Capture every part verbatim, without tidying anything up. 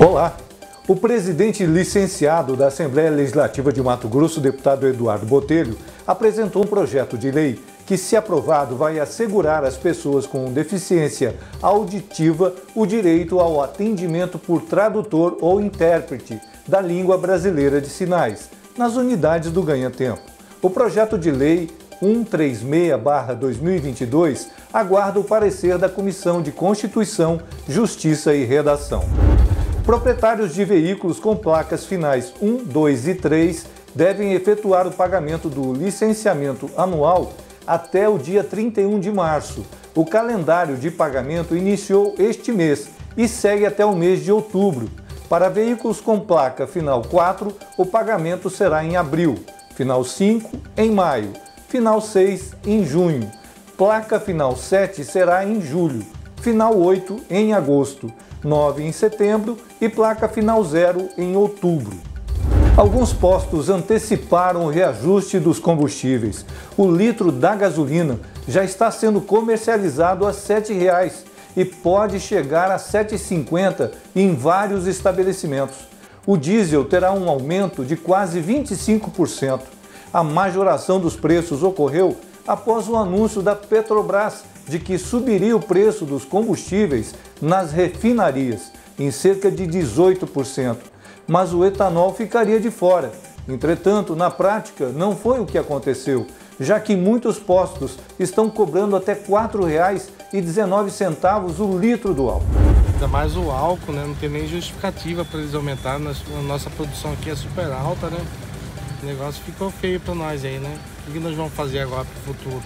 Olá! O presidente licenciado da Assembleia Legislativa de Mato Grosso, deputado Eduardo Botelho, apresentou um projeto de lei que, se aprovado, vai assegurar às pessoas com deficiência auditiva o direito ao atendimento por tradutor ou intérprete da língua brasileira de sinais, nas unidades do Ganha-Tempo. O projeto de lei cento e trinta e seis barra dois mil e vinte e dois aguarda o parecer da Comissão de Constituição, Justiça e Redação. Proprietários de veículos com placas finais um, dois e três devem efetuar o pagamento do licenciamento anual até o dia trinta e um de março. O calendário de pagamento iniciou este mês e segue até o mês de outubro. Para veículos com placa final quatro, o pagamento será em abril, final cinco em maio, final seis em junho, placa final sete será em julho, final oito em agosto, nove em setembro e placa final zero em outubro. Alguns postos anteciparam o reajuste dos combustíveis. O litro da gasolina já está sendo comercializado a sete reais e pode chegar a sete reais e cinquenta centavos em vários estabelecimentos. O diesel terá um aumento de quase vinte e cinco por cento. A majoração dos preços ocorreu após o anúncio da Petrobras de que subiria o preço dos combustíveis nas refinarias em cerca de dezoito por cento, mas o etanol ficaria de fora. Entretanto, na prática, não foi o que aconteceu, já que muitos postos estão cobrando até quatro reais e dezenove centavos o litro do álcool. Ainda mais o álcool, né? Não tem nem justificativa para eles aumentarem. A nossa produção aqui é super alta, né? O negócio ficou feio para nós aí, né? O que nós vamos fazer agora para o futuro?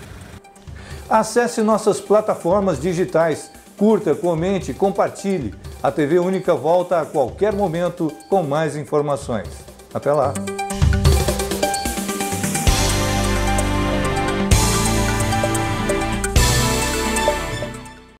Acesse nossas plataformas digitais, curta, comente, compartilhe. A T V Única volta a qualquer momento com mais informações. Até lá!